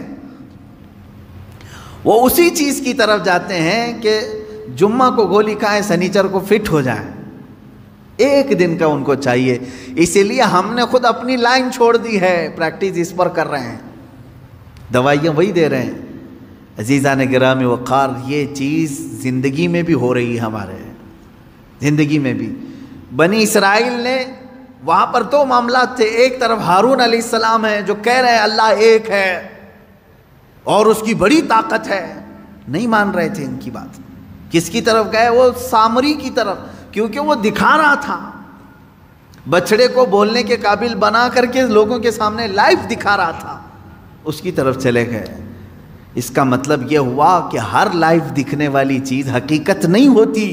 وہ اسی چیز کی طرف جاتے ہیں کہ جمعہ کو گولی کھائیں سنیچر کو فٹ ہو جائیں، ایک دن کا ان کو چاہیے۔ اسی لیے ہم نے خود اپنی لائن چھوڑ دی ہے، پریکٹس اس پر کر رہے ہیں، دوائیاں وہی دے رہے ہیں۔ عزیزان گرامی وقار، یہ چیز زندگی میں بھی ہو رہی ہے، ہمارے زندگی میں بھی۔ بنی اسرائیل نے وہاں پر دو معاملات تھے، ایک طرف ہارون علیہ السلام ہے جو کہہ رہے ہیں اللہ ایک ہے اور اس کی بڑی طاقت ہے، نہیں مان رہے تھے ان کی بات۔ کس کی طرف گئے؟ وہ سامری کی طرف، کیونکہ وہ دکھا رہا تھا، بچڑے کو بولنے کے قابل بنا کر کے لوگوں کے سامنے لائیو دکھا رہا تھا، اس کی طرف چلے گئے۔ اس کا مطلب یہ ہوا کہ ہر لائیو دکھنے والی چیز حقیقت نہیں ہوتی۔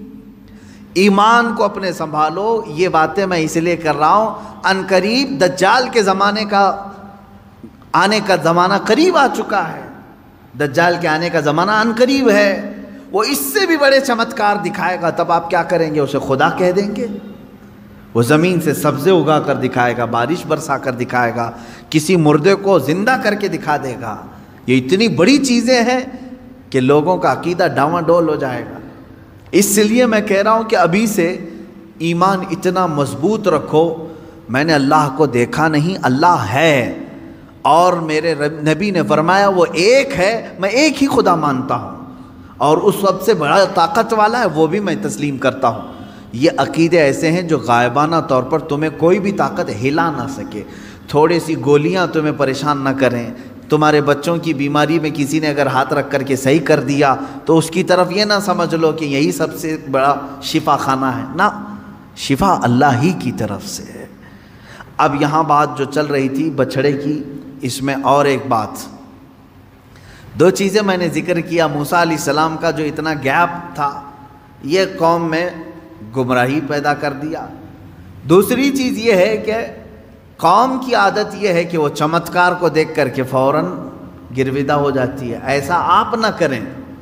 ایمان کو اپنے سنبھالو، یہ باتیں میں اس لیے کر رہا ہوں، ان قریب دجال کے زمانے کا آنے کا زمانہ قریب آ چکا ہے، دجال کے آنے کا زمانہ ان قریب ہے، وہ اس سے بھی بڑے چمتکار دکھائے گا، تب آپ کیا کریں گے؟ اسے خدا کہہ دیں گے؟ وہ زمین سے سبزے اگا کر دکھائے گا، بارش برسا کر دکھائے گا، کسی مردے کو زندہ کر کے دکھا دے گا۔ یہ اتنی بڑی چیزیں ہیں کہ لوگوں کا عقیدہ ڈاواڈول ہو جائے گا۔ اس لیے میں کہہ رہا ہوں کہ ابھی سے ایمان اتنا مضبوط رکھو، میں نے اللہ کو دیکھا نہیں، اللہ ہے، اور میرے نبی نے فرمایا وہ ایک ہے، میں ایک ہی خدا مانتا ہوں، اور اس سب سے بڑا طاقت والا ہے وہ بھی میں تسلیم کرتا ہوں۔ یہ عقیدے ایسے ہیں جو غائبانہ طور پر تمہیں کوئی بھی طاقت ہلا نہ سکے، تھوڑی سی گولیاں تمہیں پریشان نہ کریں، تمہارے بچوں کی بیماری میں کسی نے اگر ہاتھ رکھ کر کے صحیح کر دیا تو اس کی طرف یہ نہ سمجھ لو کہ یہی سب سے بڑا شفا خانہ ہے، نہ، شفا اللہ ہی کی طرف سے ہے۔ اب یہاں بات جو چل رہی تھی بچھڑے کی، اس میں اور ایک بات، دو چیزیں میں نے ذکر کیا، موسیٰ علیہ السلام کا جو اتنا گیپ تھا یہ قوم میں گمراہی پیدا کر دیا۔ دوسری چیز یہ ہے کہ قوم کی عادت یہ ہے کہ وہ چمتکار کو دیکھ کر کے فوراً گرویدہ ہو جاتی ہے، ایسا آپ نہ کریں،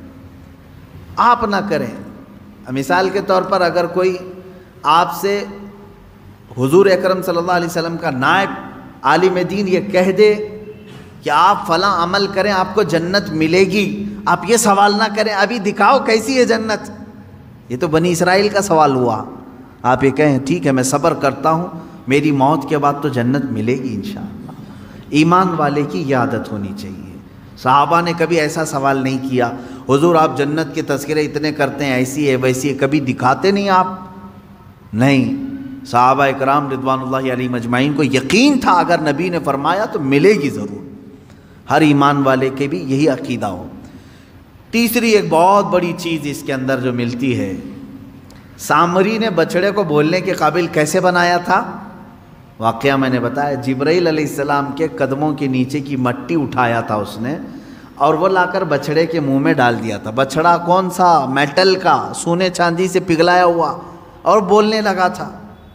آپ نہ کریں۔ مثال کے طور پر اگر کوئی آپ سے حضور اکرم صلی اللہ علیہ وسلم کا نائب عالم دین یہ کہہ دے کہ آپ فلاں عمل کریں آپ کو جنت ملے گی، آپ یہ سوال نہ کریں ابھی دکھاؤ کیسی ہے جنت، یہ تو بنی اسرائیل کا سوال ہوا۔ آپ یہ کہیں ٹھیک ہے میں صبر کرتا ہوں، میری موت کے بعد تو جنت ملے گی انشاءاللہ۔ ایمان والے کی یہ عادت ہونی چاہیے۔ صحابہ نے کبھی ایسا سوال نہیں کیا حضور آپ جنت کے تذکرے اتنے کرتے ہیں، ایسی ہے ویسی ہے، کبھی دکھاتے نہیں آپ؟ نہیں، صحابہ اکرام رضوان اللہ علیہم اجمعین کو یقین تھا اگر نبی نے فرمایا تو ملے گی ضرور۔ ہر ایمان والے کے بھی یہی عقیدہ ہو۔ تیسری ایک بہت بڑی چیز اس کے اندر جو ملتی ہے، سامری نے بچڑے کو بولنے کے قابل کیسے بنایا تھا؟ واقعہ میں نے بتایا، جبرائیل علیہ السلام کے قدموں کے نیچے کی مٹی اٹھایا تھا اس نے، اور وہ لا کر بچڑے کے منہ میں ڈال دیا تھا۔ بچڑا کون سا؟ میٹل کا، سونے چاندی سے پگھلایا ہوا، اور بولنے لگا تھا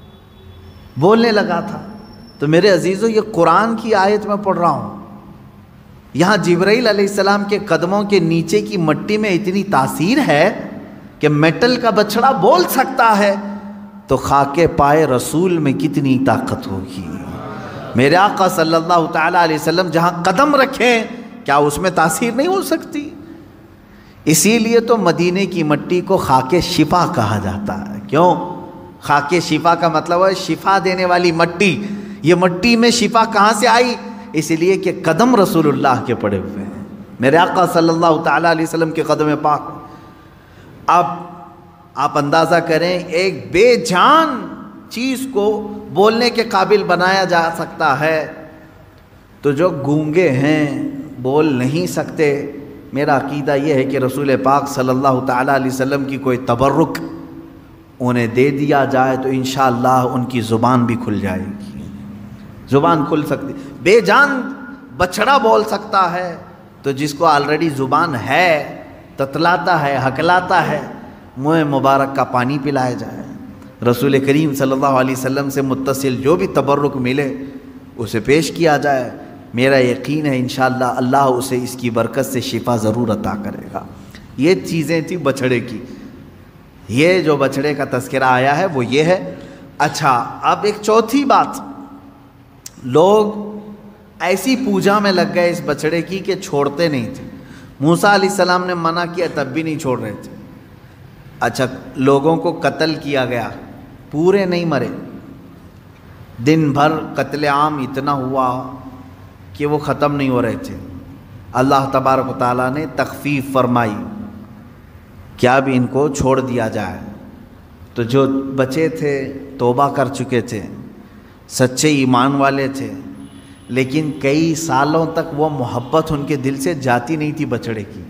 بولنے لگا تھا تو میرے عزیزو یہ قرآن کی آیت میں پڑھ رہا ہوں، یہاں جبرائیل علیہ السلام کے قدموں کے نیچے کی مٹی میں اتنی تاثیر ہے کہ میٹل کا بچڑا بول سکتا ہے، تو خاک پائے رسول میں کتنی طاقت ہوگی۔ میرے آقا صلی اللہ تعالیٰ علیہ وسلم جہاں قدم رکھیں کیا اس میں تاثیر نہیں ہو سکتی؟ اسی لیے تو مدینے کی مٹی کو خاک شفا کہا جاتا ہے۔ کیوں؟ خاک شفا کا مطلب ہے شفا دینے والی مٹی۔ یہ مٹی میں شفا کہاں سے آئی؟ اس لیے کہ قدم رسول اللہ کے پڑے ہوئے ہیں، میرے آقا صلی اللہ تعالیٰ علیہ وسلم کے قدم پاک۔ اب آپ اندازہ کریں ایک بے جان چیز کو بولنے کے قابل بنایا جا سکتا ہے، تو جو گونگے ہیں بول نہیں سکتے، میرا عقیدہ یہ ہے کہ رسول پاک صلی اللہ تعالیٰ علیہ وسلم کی کوئی تبرک انہیں دے دیا جائے تو انشاءاللہ ان کی زبان بھی کھل جائے گی، زبان کھل سکتی۔ بے جان بچڑا بول سکتا ہے تو جس کو آلریڈی زبان ہے، تتلاتا ہے، ہکلاتا ہے، منہ مبارک کا پانی پلایا جائے۔ رسول کریم صلی اللہ علیہ وسلم سے متصل جو بھی تبرک ملے اسے پیش کیا جائے، میرا یقین ہے انشاءاللہ اللہ اسے اس کی برکت سے شفا ضرور عطا کرے گا۔ یہ چیزیں تھی بچھڑے کی۔ یہ جو بچڑے کا تذکرہ آیا ہے وہ یہ ہے۔ اچھا، اب ایک چوتھی بات، لوگ ایسی پوجا میں لگ گئے اس بچڑے کی کہ چھوڑتے نہیں تھے۔ موسیٰ علیہ السلام نے منع کیا تب بھی نہیں چھوڑ رہے تھے۔ اچھا، لوگوں کو قتل کیا گیا، پورے نہیں مرے، دن بھر قتل عام اتنا ہوا کہ وہ ختم نہیں ہو رہے تھے۔ اللہ تبارک و تعالیٰ نے تخفیف فرمائی، کیا بھی ان کو چھوڑ دیا جائے۔ تو جو بچے تھے توبہ کر چکے تھے، سچے ایمان والے تھے، لیکن کئی سالوں تک وہ محبت ان کے دل سے جاتی نہیں تھی بچڑے کی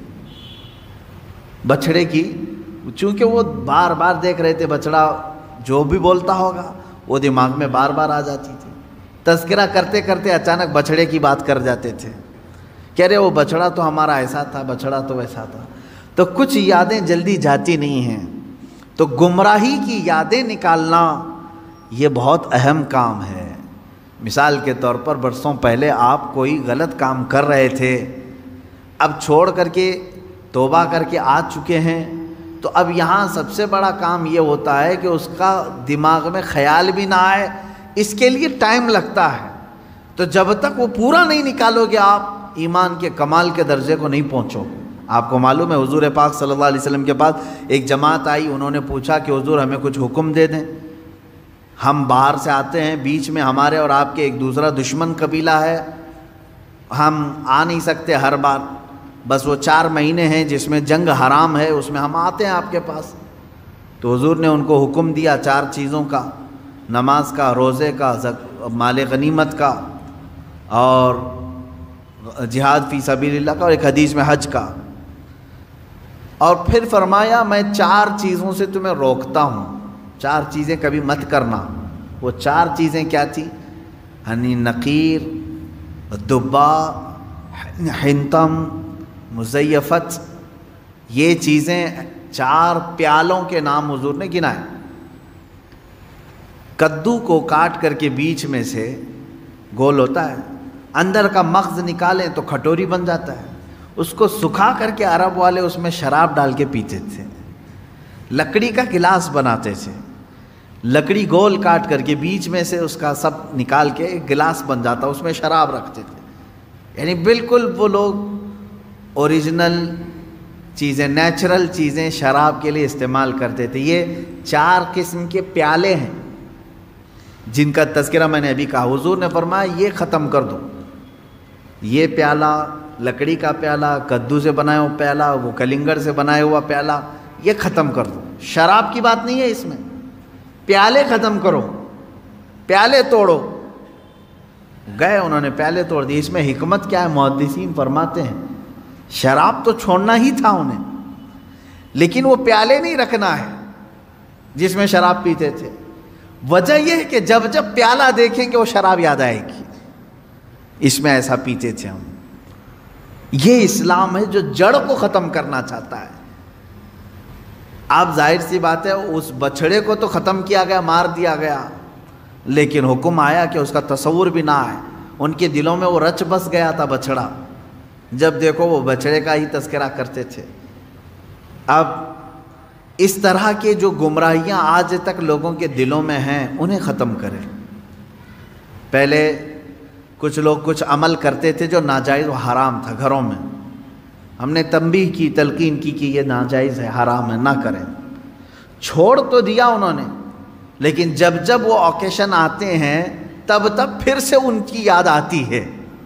بچڑے کی چونکہ وہ بار بار دیکھ رہے تھے بچڑا جو بھی بولتا ہوگا وہ دماغ میں بار بار آ جاتی تھی۔ تذکرہ کرتے کرتے اچانک بچڑے کی بات کر جاتے تھے، کہہ رہے وہ بچڑا تو ہمارا ایسا تھا، بچڑا تو ویسا تھا۔ تو کچھ یادیں جلدی جاتی نہیں ہیں، تو گمراہی کی یادیں نکالنا یہ بہت اہم کام ہے۔ مثال کے طور پر برسوں پہلے آپ کوئی غلط کام کر رہے تھے، اب چھوڑ کر کے توبہ کر کے آ چکے ہیں، تو اب یہاں سب سے بڑا کام یہ ہوتا ہے کہ اس کا دماغ میں خیال بھی نہ آئے، اس کے لیے ٹائم لگتا ہے۔ تو جب تک وہ پورا نہیں نکالو گے آپ ایمان کے کمال کے درجے کو نہیں پہنچو۔ آپ کو معلوم ہے حضور پاک صلی اللہ علیہ وسلم کے پاس ایک جماعت آئی، انہوں نے پوچھا کہ حضور ہمیں کچھ حکم دے دیں، ہم باہر سے آتے ہیں، بیچ میں ہمارے اور آپ کے ایک دوسرا دشمن قبیلہ ہے، ہم آ نہیں سکتے ہر بار، بس وہ چار مہینے ہیں جس میں جنگ حرام ہے اس میں ہم آتے ہیں آپ کے پاس۔ تو حضور نے ان کو حکم دیا چار چیزوں کا، نماز کا، روزے کا، مال غنیمت کا، اور جہاد فی سبیل اللہ کا، اور ایک حدیث میں حج کا۔ اور پھر فرمایا میں چار چیزوں سے تمہیں روکتا ہوں، چار چیزیں کبھی مت کرنا۔ وہ چار چیزیں کیا تھی؟ ہنی نقیر، دبا، حنتم، مزیفت، یہ چیزیں چار پیالوں کے نام حضور نے گنائے۔ کدو کو کاٹ کر کے بیچ میں سے گول ہوتا ہے، اندر کا مغز نکالیں تو کھٹوری بن جاتا ہے، اس کو سکھا کر کے عرب والے اس میں شراب ڈال کے پیتے تھے۔ لکڑی کا گلاس بناتے تھے، لکڑی گول کاٹ کر کے بیچ میں سے اس کا سب نکال کے ایک گلاس بن جاتا، اس میں شراب رکھتے تھے۔ یعنی بالکل وہ لوگ اوریجنل چیزیں، نیچرل چیزیں شراب کے لیے استعمال کرتے تھے۔ یہ چار قسم کے پیالے ہیں جن کا تذکرہ میں نے ابھی کہا۔ حضور نے فرمایا یہ ختم کر دو، یہ پیالہ، لکڑی کا پیالہ، کدو سے بنایا ہوا پیالہ، وہ کلنگڑ سے بنایا ہوا پیالہ، یہ ختم کر دو۔ شراب کی بات نہیں ہے اس میں، پیالے ختم کرو، پیالے توڑو۔ گئے انہوں نے پیالے توڑ دیے۔ اس میں حکمت کیا ہے؟ محدثین فرماتے ہیں شراب تو چھوڑنا ہی تھا انہیں، لیکن وہ پیالے نہیں رکھنا ہے جس میں شراب پیتے تھے۔ وجہ یہ ہے کہ جب جب پیالہ دیکھیں گے وہ شراب یاد آئے گی، اس میں ایسا پیتے تھے ہم۔ یہ اسلام ہے جو جڑ کو ختم کرنا چاہتا ہے۔ آپ ظاہر سی بات ہے اس بچڑے کو تو ختم کیا گیا، مار دیا گیا، لیکن حکم آیا کہ اس کا تصور بھی نہ آئے۔ ان کے دلوں میں وہ رچ بس گیا تھا بچڑا، جب دیکھو وہ بچڑے کا ہی تذکرہ کرتے تھے۔ اب اس طرح کے جو گمراہیاں آج تک لوگوں کے دلوں میں ہیں انہیں ختم کریں۔ پہلے کچھ لوگ کچھ عمل کرتے تھے جو ناجائز و حرام تھا گھروں میں، ہم نے تنبیہ کی، تلقین کی کہ یہ ناجائز ہے، حرام ہے، نہ کریں۔ چھوڑ تو دیا انہوں نے، لیکن جب جب وہ اوکیشن آتے ہیں تب تب پھر سے ان کی یاد آتی ہے۔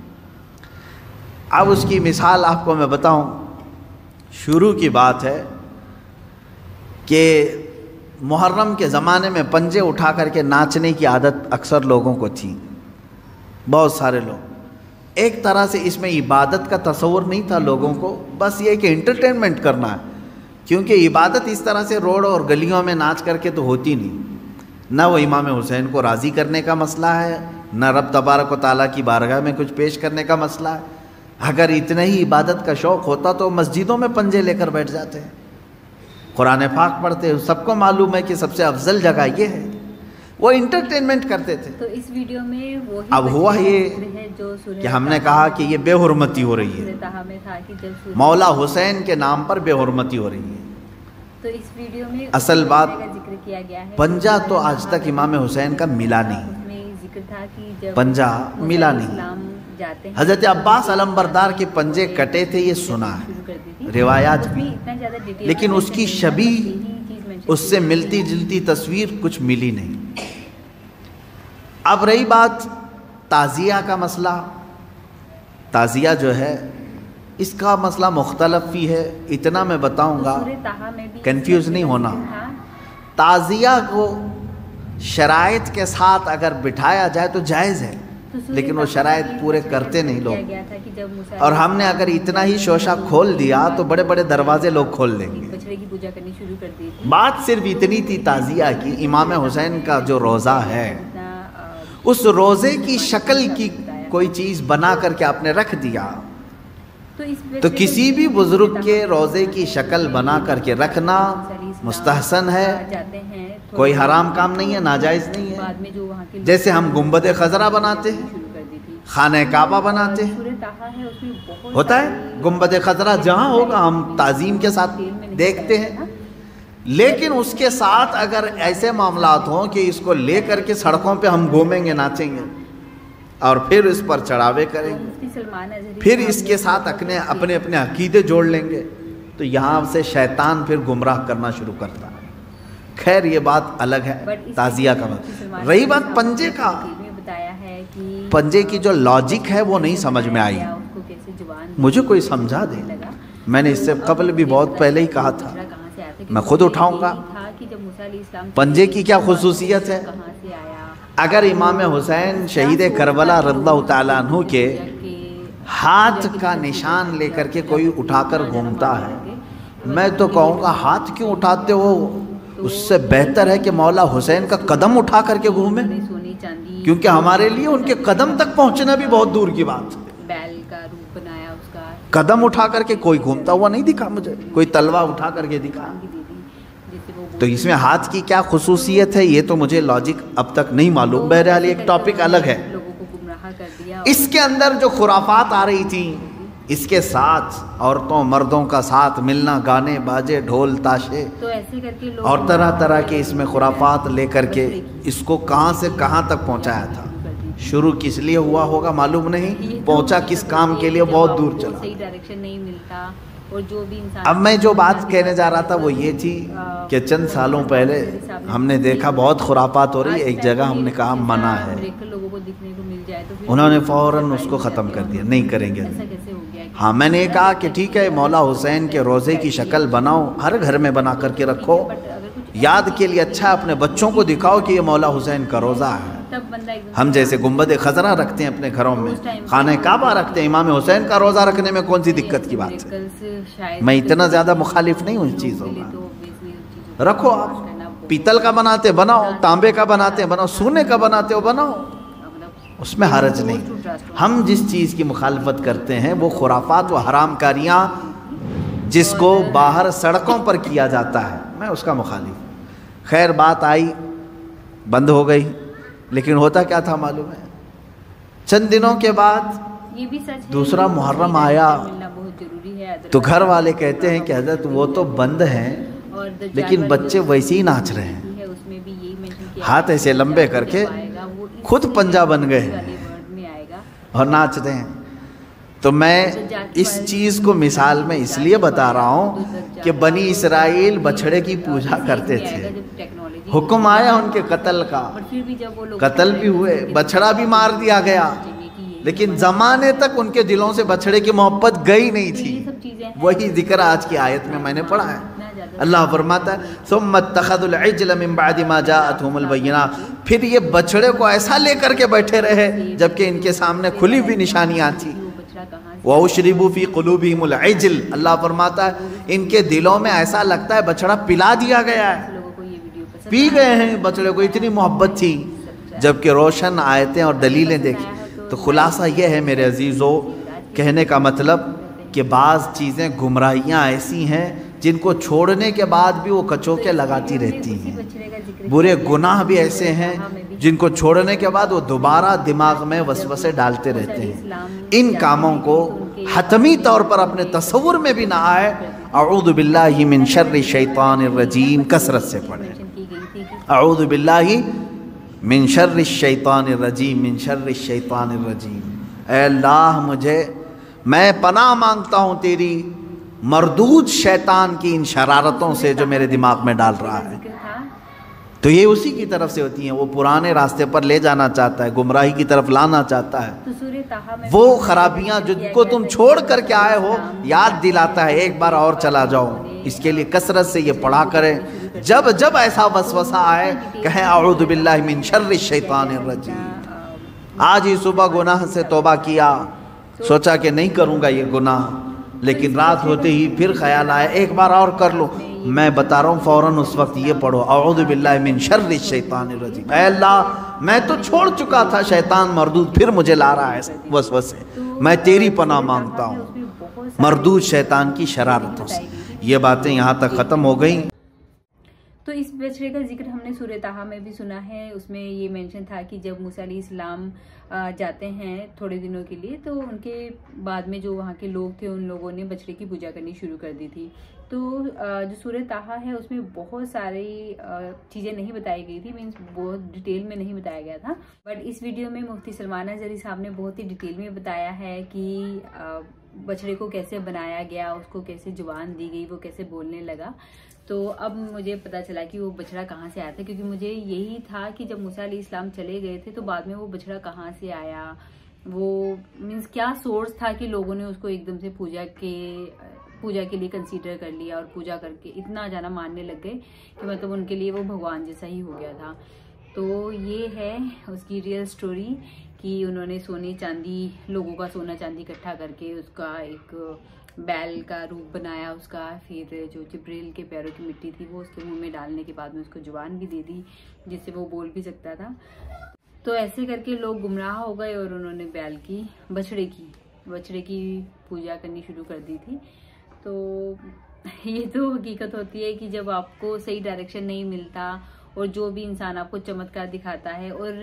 اب اس کی مثال آپ کو میں بتاؤں، شروع کی بات ہے کہ محرم کے زمانے میں پنجے اٹھا کر کے ناچنے کی عادت اکثر لوگوں کو تھی، بہت سارے لوگ۔ ایک طرح سے اس میں عبادت کا تصور نہیں تھا لوگوں کو، بس یہ کہ انٹرٹینمنٹ کرنا ہے، کیونکہ عبادت اس طرح سے روڈ اور گلیوں میں ناچ کر کے تو ہوتی نہیں۔ نہ وہ امام حسین کو راضی کرنے کا مسئلہ ہے، نہ رب تبارک و تعالیٰ کی بارگاہ میں کچھ پیش کرنے کا مسئلہ ہے۔ اگر اتنا ہی عبادت کا شوق ہوتا تو مسجدوں میں پنجے لے کر بیٹھ جاتے ہیں، قرآن پاک پڑھتے ہیں۔ سب کو معلوم ہے کہ سب سے افضل جگہ یہ ہے، وہ انٹرٹینمنٹ کرتے تھے۔ تو اس ویڈیو میں وہی اب ہوا یہ کہ ہم نے کہا کہ یہ بے حرمتی ہو رہی ہے، مولا حسین کے نام پر بے حرمتی ہو رہی ہے۔ تو اس ویڈیو میں اصل بات کا ذکر کیا گیا ہے، پنجہ تو آج تک امام حسین کا ملا نہیں، اس میں ذکر تھا کہ جب پنجہ ملا نہیں۔ اسلام جاتے ہیں حضرت عباس علمبردار کے پنجے کٹے تھے، یہ سنا ہے شروع کر دی تھی، روایات اس میں، میں اتنا زیادہ ڈیٹیل لیکن اس کی شبیہ اس سے ملتی جلتی تصویر کچھ ملی نہیں۔ اب رہی بات تعزیہ کا مسئلہ، تعزیہ جو ہے اس کا مسئلہ مختلف بھی ہے، اتنا میں بتاؤں گا، کنفیوز نہیں ہونا۔ تعزیہ کو شرائط کے ساتھ اگر بٹھایا جائے تو جائز ہے، لیکن وہ شرائط پورے کرتے نہیں لوگ، اور ہم نے اگر اتنا ہی شوشہ کھول دیا تو بڑے بڑے دروازے لوگ کھول دیں گے۔ بچڑے کی پوجا کرنی شروع کر دی تھی۔ بات صرف اتنی تھی تعزیہ کی، امام حسین کا جو روزہ ہے اس روزے کی شکل کی کوئی چیز بنا کر کے آپ نے رکھ دیا، تو کسی بھی بزرگ کے روزے کی شکل بنا کر کے رکھنا مستحسن ہے، کوئی حرام کام نہیں ہے، ناجائز نہیں ہے۔ جیسے ہم گنبد خضرا بناتے ہیں، خانہ کعبہ بناتے ہیں، ہوتا ہے گنبد خضرا جہاں ہوگا ہم تعظیم کے ساتھ دیکھتے ہیں، لیکن اس کے ساتھ اگر ایسے معاملات ہوں کہ اس کو لے کر کے سڑکوں پہ ہم گھومیں گے، ناچیں گے اور پھر اس پر چڑھاوے کریں گے، پھر اس کے ساتھ اپنے اپنے اپنے عقیدے جوڑ لیں گے، تو یہاں سے شیطان پھر گمراہ کرنا شروع کرتا ہے۔ خیر یہ بات الگ ہے، تعزیہ کا بات۔ رہی بات پنجے کا، پنجے کی جو لاجک ہے وہ نہیں سمجھ میں آئی، مجھے کوئی سمجھا دے۔ میں نے اس سے قبل بھی بہت پہلے ہی کہا تھا، میں خود اٹھاؤں گا۔ پنجے کی کیا خصوصیت ہے؟ اگر امام حسین شہید کربلا رضی اللہ تعالیٰ عنہ کے ہاتھ کا نشان لے کر کے کوئی اٹھا کر گھومتا ہے، میں تو کہوں گا ہاتھ کیوں اٹھاتے ہو؟ اس سے بہتر ہے کہ مولا حسین کا قدم اٹھا کر کے گھومیں، کیونکہ ہمارے لیے ان کے قدم تک پہنچنا بھی بہت دور کی بات ہے۔ قدم اٹھا کر کے کوئی گھومتا ہوا نہیں دکھا مجھے، کوئی تلوار اٹھا کر کے دکھا۔ تو اس میں ہاتھ کی کیا خصوصیت ہے یہ تو مجھے لاجک اب تک نہیں معلوم، بہرحال ایک ٹاپک الگ ہے۔ اس کے اندر جو خرافات آ رہی تھیں، اس کے ساتھ عورتوں مردوں کا ساتھ ملنا، گانے باجے ڈھول تاشے اور طرح طرح کے اس میں خرافات لے کر کے اس کو کہاں سے کہاں تک پہنچایا تھا۔ شروع کس لیے ہوا ہوگا معلوم نہیں، پہنچا کس کام کے لیے بہت دور چلا۔ اب میں جو بات کہنے جا رہا تھا وہ یہ تھی کہ چند سالوں پہلے ہم نے دیکھا بہت خرافات ہو رہی ہے، ایک جگہ ہم نے کہا منع ہے، انہوں نے فوراً اس کو ختم کر دیا، نہیں کریں گے۔ ہاں میں نے کہا کہ ٹھیک ہے مولا حسین کے روزے کی شکل بناؤ، ہر گھر میں بنا کر کے رکھو، یاد کے لیے اچھا اپنے بچوں کو دکھاؤ کہ یہ مولا حسین کا روزہ ہے۔ ہم جیسے گنبد خضرا رکھتے ہیں اپنے گھروں میں، خانہ کعبہ رکھتے ہیں، امام حسین کا روزہ رکھنے میں کون سی دقت کی بات ہے؟ میں اتنا زیادہ مخالف نہیں ہوں اس چیزوں کا، رکھو آپ، پیتل کا بناتے بناؤ، تانبے کا بناتے بناؤ، سونے کا بناتے ہو بناؤ، اس میں حرج نہیں۔ ہم جس چیز کی مخالفت کرتے ہیں وہ خرافات و حرام کاریاں جس کو باہر سڑکوں پر کیا جاتا ہے، میں اس کا مخالف۔ خیر بات آئی، بند ہو گئی، لیکن ہوتا کیا تھا معلوم ہے؟ چند دنوں کے بعد دوسرا محرم آیا تو گھر والے کہتے ہیں کہ حضرت وہ تو بند ہیں لیکن بچے ویسے ہی ناچ رہے ہیں، ہاتھ ایسے لمبے کر کے خود پنجہ بن گئے اور ناچ رہے ہیں۔ تو میں اس چیز کو مثال میں اس لیے بتا رہا ہوں کہ بنی اسرائیل بچھڑے کی پوجا کرتے تھے، حکم آیا ان کے قتل کا، قتل بھی ہوئے، بچھڑا بھی مار دیا گیا، لیکن زمانے تک ان کے دلوں سے بچھڑے کی محبت گئی نہیں تھی۔ وہی ذکر آج کی آیت میں میں نے پڑھا ہے، اللہ فرماتا ہے ثم اتخذوا العجل من بعد ما جاءتهم البینات، پھر یہ بچھڑے کو ایسا لے کر کے بیٹھے رہے جبکہ ان کے سامنے کھلی ہوئی نشانیاں تھیں۔ وَأُشْرِبُوا فِي قُلُوبِهِمُ الْعِجْلَ، اللہ فرماتا ہے ان کے دلوں میں ایسا لگتا ہے بچڑا پلا دیا گیا ہے، پی گئے ہیں بچڑے کو، اتنی محبت تھی، جبکہ روشن آیتیں اور دلیلیں دیکھی۔ تو خلاصہ یہ ہے میرے عزیزو، کہنے کا مطلب کہ بعض چیزیں گمراہیاں ایسی ہیں جن کو چھوڑنے کے بعد بھی وہ کچوکے لگاتی رہتی ہیں، برے گناہ بھی ایسے ہیں جن کو چھوڑنے کے بعد وہ دوبارہ دماغ میں وسوسے ڈالتے رہتے ہیں۔ ان کاموں کو حتمی طور پر اپنے تصور میں بھی نہ آئے اعوذ باللہ من شر الشیطان الرجیم کثرت سے پڑھیں. کی گئی تھی کہ اعوذ باللہ من شر الشیطان الرجیم من شر الشیطان الرجیم. اے اللہ مجھے میں پناہ مانگتا ہوں تیری مردود شیطان کی ان شرارتوں سے جو میرے دماغ میں ڈال رہا ہے. ذکر تھا تو یہ اسی کی طرف سے ہوتی ہیں، وہ پرانے راستے پر لے جانا چاہتا ہے، گمراہی کی طرف لانا چاہتا ہے. تو سورہ طٰہٰ میں وہ خرابیاں جن کو تم چھوڑ کر کے آئے ہو یاد دلاتا ہے ایک بار اور چلا جاؤ. اس کے لیے کثرت سے یہ پڑھا کریں. جب جب ایسا وسوسہ آئے کہیں اعوذ باللہ من شر الشیطان الرجیم. آج ہی صبح گناہ سے توبہ کیا، سوچا کہ نہیں کروں گا یہ گناہ، لیکن رات ہوتے ہی پھر خیال آیا ایک بار اور کر لو. میں بتا رہا ہوں فوراً اس وقت یہ پڑھو اعوذ باللہ من شر الشیطان الرجیم. اے اللہ میں تو چھوڑ چکا تھا شیطان مردود، پھر مجھے لا رہا ہے وسوسے، میں تیری پناہ مانگتا ہوں مردود شیطان کی شرارتوں سے. یہ باتیں یہاں تک ختم ہو گئیں. تو اس بچڑے کا ذکر ہم نے سورہ طٰہٰ میں بھی سنا ہے. اس میں یہ مینشن تھا کہ جب موسیٰ علیہ السلام جاتے ہیں تھوڑے دنوں کے لیے تو ان کے بعد میں جو وہاں کے لوگ تھے ان لوگوں نے بچڑے کی پوجا کرنی شروع کر دی تھی. تو جو سورہ طٰہٰ ہے اس میں بہت ساری چیزیں نہیں بتائی گئی تھی، مینس بہت ڈیٹیل میں نہیں بتایا گیا تھا. بٹ اس ویڈیو میں مفتی سلمان اظہری صاحب نے بہت ہی ڈیٹیل میں بتایا ہے کہ بچڑے کو کیسے بنایا گیا، اس کو کیسے زبان دی گئی، وہ کیسے بولنے لگا. تو اب مجھے پتا چلا کہ وہ بچڑا کہاں سے آیا تھا، کیونکہ مجھے یہی تھا کہ جب موسیٰ علیہ السلام چلے گئے تھے تو بعد میں وہ بچڑا کہاں سے آیا، وہ مینس کیا سورس تھا کہ لوگوں نے اس کو ایک دم سے پوجا کے پوجا کے لیے کنسیڈر کر لیا اور پوجا کر کے اتنا جانا ماننے لگ گئے کہ مطلب ان کے لیے وہ بھگوان جیسا ہی ہو گیا تھا. تو یہ ہے اس کی ریئل سٹوری کہ انہوں نے سونے چاندی لوگوں کا سونا چاندی اکٹھا کر کے اس کا ایک بیل کا روپ بنایا اس کا، پھر جو جبریل کے پیروں کی مٹی تھی وہ اس کے منہ میں ڈالنے کے بعد میں اس کو زبان بھی دے دی جس سے وہ بول بھی سکتا تھا. تو ایسے کر کے لوگ گمراہ ہو گئے اور انہوں نے بیل کی بچڑے کی بچڑے کی پوجا کرنی شروع کر دی تھی. تو یہ تو حقیقت ہوتی ہے کہ جب آپ کو صحیح ڈائریکشن نہیں ملتا اور جو بھی انسان آپ کو چمتکار دکھاتا ہے، اور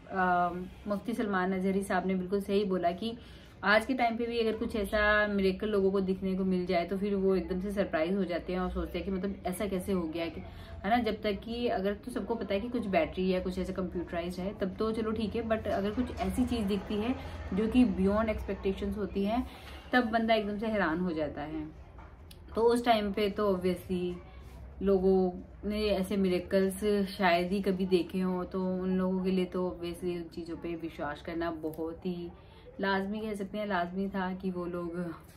مفتی سلمان اظہری صاحب نے بالکل صحیح بولا کہ آج کے ٹائم پہ بھی اگر کچھ ایسا میریکل لوگوں کو دکھنے کو مل جائے تو پھر وہ ایک دم سے سرپرائز ہو جاتے ہیں اور سوچتے ہیں کہ مطلب ایسا کیسے ہو گیا ہے نا. جب تک کہ اگر تو سب کو پتا ہے کہ کچھ بیٹری ہے، کچھ ایسا کمپیوٹرائز ہے، تب تو چلو ٹھیک ہے. بٹ اگر کچھ ایسی چیز دکھتی ہے جو کہ بیونڈ ایکسپیکٹیشنز ہوتی ہیں تب بندہ ایک دم سے حیران ہو جاتا ہے. تو اس ٹائم پہ تو اوبویسلی لوگوں نے ایسے میریکلز شاید ہی کبھی دیکھے ہوں، تو ان لوگوں کے لیے تو اوبویسلی ان چیزوں پہ وشواس کرنا بہت ہی لازمی کہہ سکتے ہیں لازمی تھا کہ وہ لوگ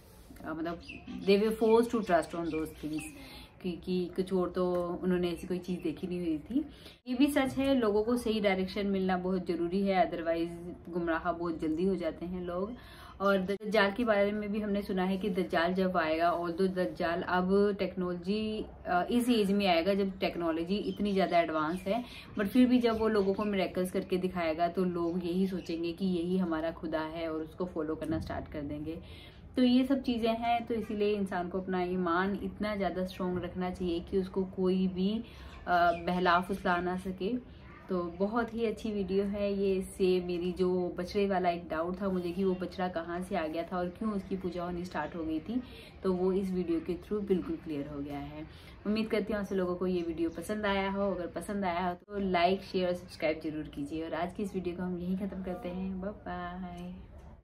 مطلب they were force to trust on those things, کیونکہ کچھ اور تو انہوں نے ایسی کوئی چیز دیکھی نہیں ہوئی تھی. یہ بھی سچ ہے لوگوں کو صحیح ڈائریکشن ملنا بہت ضروری ہے، ادروائز گمراہ بہت جلدی ہو جاتے ہیں لوگ. اور دجال کے بارے میں بھی ہم نے سنا ہے کہ دجال جب آئے گا، اور دو دجال اب ٹیکنالوجی اس ایج میں آئے گا جب ٹیکنالوجی اتنی زیادہ ایڈوانس ہے، بٹ پھر بھی جب وہ لوگوں کو میریکلز کر کے دکھائے گا تو لوگ یہی سوچیں گے کہ یہی ہمارا خدا ہے اور اس کو فالو کرنا سٹارٹ کر دیں گے. تو یہ سب چیزیں ہیں. تو اسی لیے انسان کو اپنا ایمان اتنا زیادہ اسٹرانگ رکھنا چاہیے کہ اس کو کوئی بھی بہلا پھسلا نہ سکے. تو بہت ہی اچھی ویڈیو ہے یہ. اس سے میری جو بچڑے والا ایک ڈاؤٹ تھا مجھے کہ وہ بچڑا کہاں سے آ گیا تھا اور کیوں اس کی پوجا ہونی سٹارٹ ہو گئی تھی، تو وہ اس ویڈیو کے تھرو بالکل کلیئر ہو گیا ہے. امید کرتی ہوں آپ سے لوگوں کو یہ ویڈیو پسند آیا ہو. اگر پسند آیا ہو تو لائک شیئر اور سبسکرائب ضرور کیجیے. اور آج کی اس ویڈیو کو ہم یہیں ختم کرتے ہیں. Bye bye.